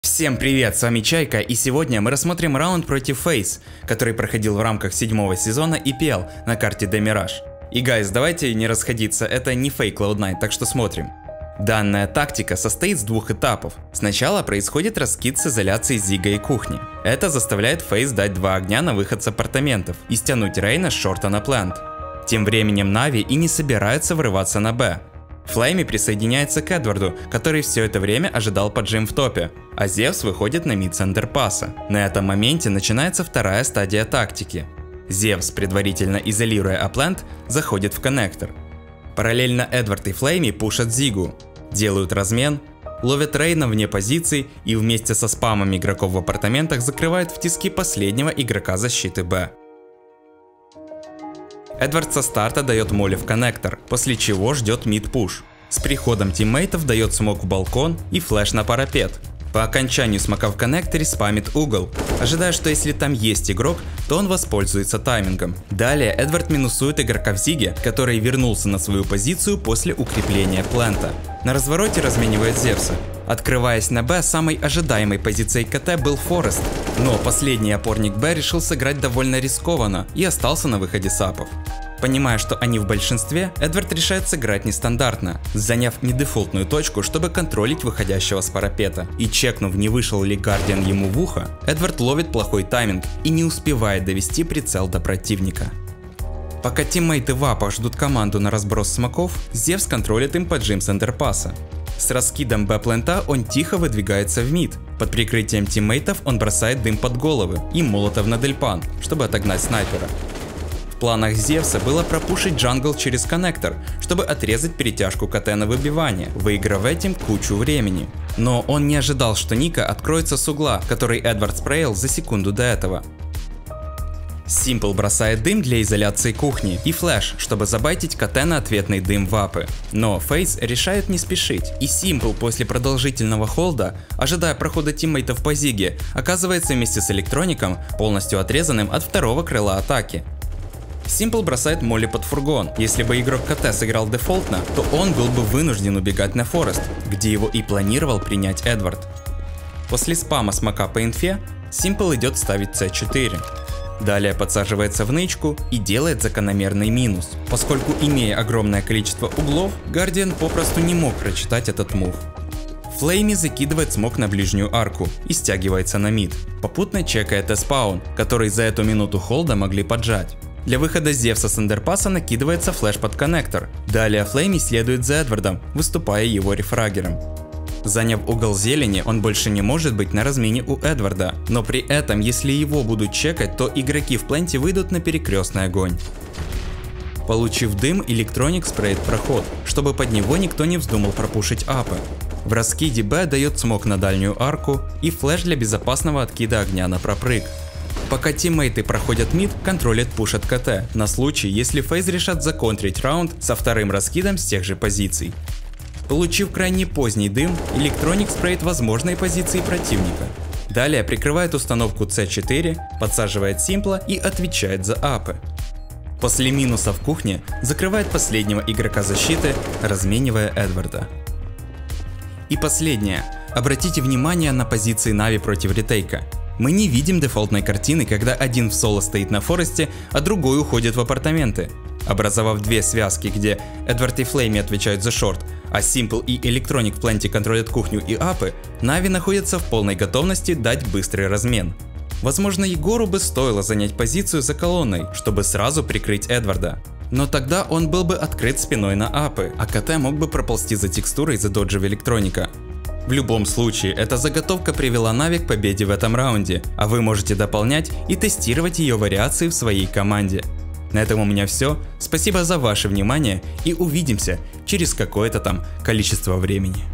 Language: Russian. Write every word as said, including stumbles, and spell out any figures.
Всем привет, с вами Чайка, и сегодня мы рассмотрим раунд против Фейс, который проходил в рамках седьмого сезона и пи эл на карте The Mirage. И гайз, давайте не расходиться, это не фейк клауд найн, так что смотрим. Данная тактика состоит из двух этапов. Сначала происходит раскид с изоляцией Зига и кухни. Это заставляет Фейс дать два огня на выход с апартаментов и стянуть Рейна с шорта на плент. Тем временем Нави и не собираются врываться на Б. Флейми присоединяется к Эдварду, который все это время ожидал поджим в топе, а Зевс выходит на мид с андерпасса. На этом моменте начинается вторая стадия тактики. Зевс, предварительно изолируя аплент, заходит в коннектор. Параллельно Эдвард и Флейми пушат Зигу, делают размен, ловят Рейна вне позиций и вместе со спамом игроков в апартаментах закрывают в тиски последнего игрока защиты Б. Эдвард со старта дает молли в коннектор, после чего ждет мид-пуш. С приходом тиммейтов дает смок в балкон и флэш на парапет. По окончанию смока в коннекторе спамит угол, ожидая, что если там есть игрок, то он воспользуется таймингом. Далее Эдвард минусует игрока в Зиге, который вернулся на свою позицию после укрепления плента. На развороте разменивает Зевса. Открываясь на Б, самой ожидаемой позицией КТ был Форест, но последний опорник Б решил сыграть довольно рискованно и остался на выходе сапов. Понимая, что они в большинстве, Эдвард решает сыграть нестандартно, заняв недефолтную точку, чтобы контролить выходящего с парапета. И чекнув, не вышел ли Гардиан ему в ухо, Эдвард ловит плохой тайминг и не успевает довести прицел до противника. Пока тиммейты в апах ждут команду на разброс смоков, Зевс контролит им поджим с андерпасса. С раскидом Б-плента он тихо выдвигается в мид. Под прикрытием тиммейтов он бросает дым под головы и молотов на дельпан, чтобы отогнать снайпера. В планах Зевса было пропушить джангл через коннектор, чтобы отрезать перетяжку КТ на выбивание, выиграв этим кучу времени. Но он не ожидал, что Ника откроется с угла, который Эдвард спреял за секунду до этого. Simple бросает дым для изоляции кухни и флэш, чтобы забайтить КТ на ответный дым в апы. Но Фейс решает не спешить, и Simple после продолжительного холда, ожидая прохода тиммейтов по Зиге, оказывается вместе с электроником полностью отрезанным от второго крыла атаки. Simple бросает молли под фургон. Если бы игрок КТ сыграл дефолтно, то он был бы вынужден убегать на Форест, где его и планировал принять Эдвард. После спама смока по инфе, Simple идет ставить С четыре. Далее подсаживается в нычку и делает закономерный минус, поскольку, имея огромное количество углов, Гардиан попросту не мог прочитать этот мув. Флейми закидывает смок на ближнюю арку и стягивается на мид, попутно чекая Т-спаун, который за эту минуту холда могли поджать. Для выхода Зевса с андерпасса накидывается флэш под коннектор. Далее Флейми следует за Эдвардом, выступая его рефрагером. Заняв угол зелени, он больше не может быть на размене у Эдварда, но при этом, если его будут чекать, то игроки в пленте выйдут на перекрестный огонь. Получив дым, электроник спреет проход, чтобы под него никто не вздумал пропушить апы. В раскиде Б дает смок на дальнюю арку и флэш для безопасного откида огня на пропрыг. Пока тиммейты проходят мид, контролят пуш от КТ, на случай, если Фейс решат законтрить раунд со вторым раскидом с тех же позиций. Получив крайне поздний дым, электроник спреет возможные позиции противника. Далее прикрывает установку С четыре, подсаживает Симпла и отвечает за апы. После минуса в кухне закрывает последнего игрока защиты, разменивая Эдварда. И последнее. Обратите внимание на позиции Нави против ретейка. Мы не видим дефолтной картины, когда один в соло стоит на Форесте, а другой уходит в апартаменты. Образовав две связки, где Эдвард и Флейми отвечают за шорт, а Simple и Электроник в пленте контролят кухню и апы, Нави находятся в полной готовности дать быстрый размен. Возможно, Егору бы стоило занять позицию за колонной, чтобы сразу прикрыть Эдварда. Но тогда он был бы открыт спиной на апы, а КТ мог бы проползти за текстурой, задоджив Электроника. В любом случае, эта заготовка привела Нави к победе в этом раунде, а вы можете дополнять и тестировать ее вариации в своей команде. На этом у меня все. Спасибо за ваше внимание и увидимся через какое-то там количество времени.